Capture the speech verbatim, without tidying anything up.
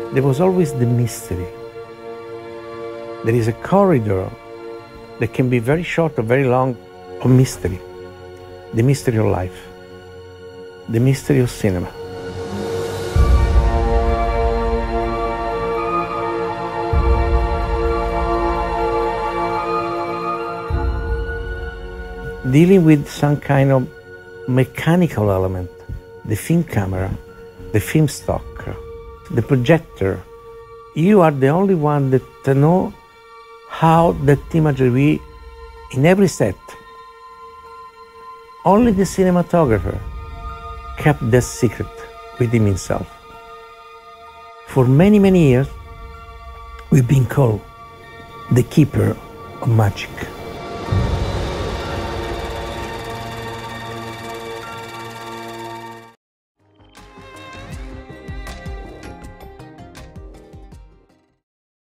there was always the mystery. There is a corridor that can be very short or very long of mystery. The mystery of life. The mystery of cinema. Dealing with some kind of mechanical element, the film camera, the film stock, the projector, you are the only one that know how that imagery in every set. Only the cinematographer kept that secret within himself. For many, many years, we've been called the keeper of magic.